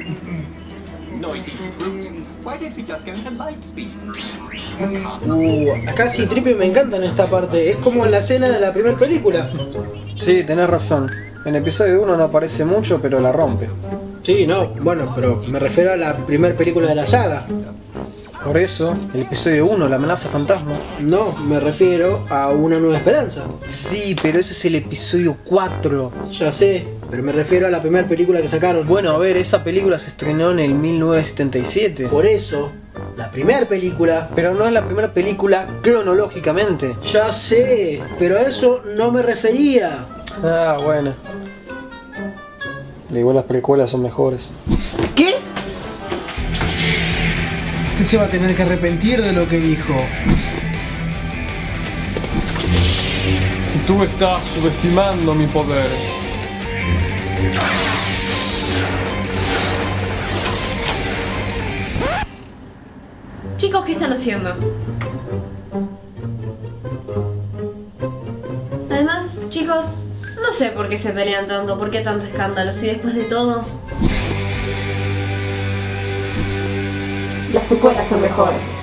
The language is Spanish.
Noisy brute. Why don't we just go into light speed? Acá C-3PO me encanta en esta parte. Es como la escena de la primera película. Sí, tenés razón. En episodio 1 no aparece mucho, pero la rompe. Sí, no, bueno, pero me refiero a la primera película de la saga. Por eso, el episodio 1, la amenaza fantasma. No, me refiero a Una Nueva Esperanza. Sí, pero ese es el episodio 4. Ya sé, pero me refiero a la primera película que sacaron. Bueno, a ver, esa película se estrenó en el 1977. Por eso, la primera película... Pero no es la primera película cronológicamente. Ya sé, pero a eso no me refería. Ah, bueno. Igual las precuelas son mejores. ¿Qué? Usted se va a tener que arrepentir de lo que dijo. Tú estás subestimando mi poder. Chicos, ¿qué están haciendo? Además, chicos, no sé por qué se pelean tanto, por qué tanto escándalo, si después de todo... Las secuelas son mejores.